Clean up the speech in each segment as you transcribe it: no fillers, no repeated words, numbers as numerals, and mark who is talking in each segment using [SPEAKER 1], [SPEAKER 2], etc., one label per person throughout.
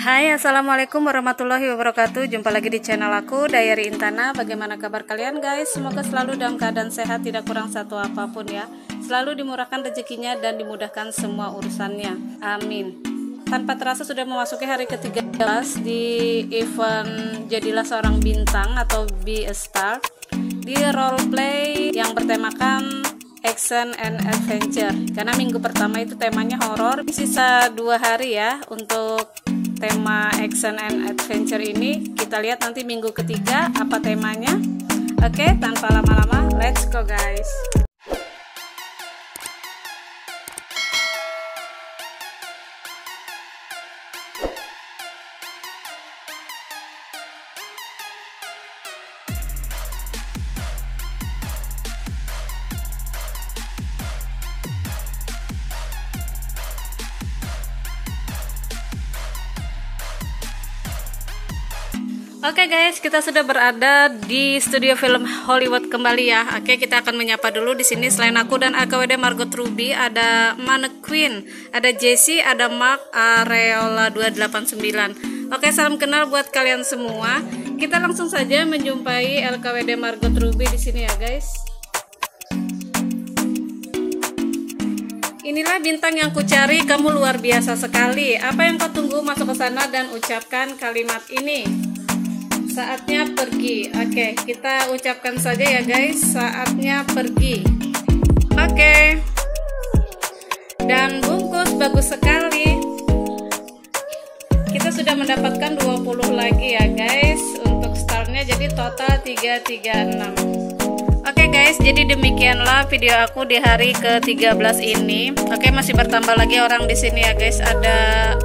[SPEAKER 1] Hai, assalamualaikum warahmatullahi wabarakatuh. Jumpa lagi di channel aku, Diary Intana. Bagaimana kabar kalian guys? Semoga selalu dalam keadaan sehat, tidak kurang satu apapun ya. Selalu dimurahkan rezekinya dan dimudahkan semua urusannya. Amin. Tanpa terasa sudah memasuki hari ke-13 di event Jadilah Seorang Bintang atau Be a Star di roleplay yang bertemakan action and adventure. Karena minggu pertama itu temanya horor. Sisa 2 hari ya untuk tema action and adventure ini. Kita lihat nanti minggu ketiga apa temanya. Oke, tanpa lama-lama, let's go guys. Oke guys, kita sudah berada di studio film Hollywood kembali ya. Oke, kita akan menyapa dulu di sini. Selain aku dan AKWD Margot Ruby, ada Mannequin, ada Jessie, ada Mark Areola 289. Oke, salam kenal buat kalian semua. Kita langsung saja menjumpai LKWD Margot Ruby di sini ya guys. Inilah bintang yang kucari, kamu luar biasa sekali. Apa yang kau tunggu? Masuk ke sana dan ucapkan kalimat ini. Saatnya pergi. Oke, kita ucapkan saja ya guys, saatnya pergi. Oke. Dan bungkus bagus sekali. Kita sudah mendapatkan 20 lagi ya guys untuk startnya, jadi total 336. Oke guys, jadi demikianlah video aku di hari ke-13 ini. Oke, masih bertambah lagi orang di sini ya guys. Ada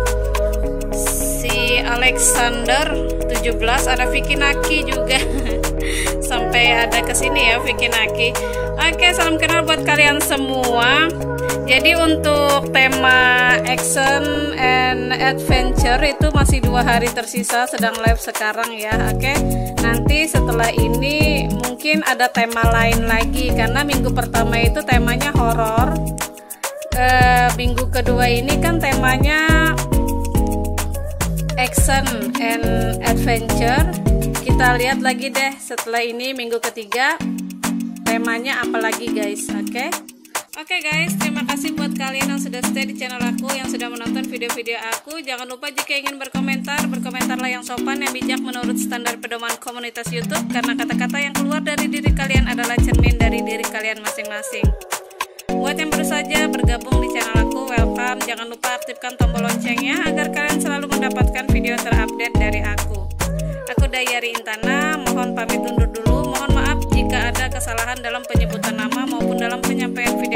[SPEAKER 1] si Alexander 17, ada Vicky Naki juga. Sampai ada kesini ya Vicky Naki. Oke, salam kenal buat kalian semua. Jadi untuk tema action and adventure itu masih 2 hari tersisa, sedang live sekarang ya. Oke, nanti setelah ini mungkin ada tema lain lagi, karena minggu pertama itu temanya horor. Minggu kedua ini kan temanya action and adventure. Kita lihat lagi deh setelah ini minggu ketiga temanya apa lagi guys. Oke guys, terima kasih buat kalian yang sudah stay di channel aku, yang sudah menonton video-video aku. Jangan lupa jika ingin berkomentar, berkomentarlah yang sopan, yang bijak menurut standar pedoman komunitas YouTube, karena kata-kata yang keluar dari diri kalian adalah cermin dari diri kalian masing-masing. Buat yang baru saja bergabung di channel aku, welcome. Jangan lupa aktifkan tombol loncengnya agar kalian selalu mendapatkan video terupdate dari aku. Aku Diary Intana, mohon pamit undur dulu. Mohon maaf jika ada kesalahan dalam penyebutan nama maupun dalam penyampaian video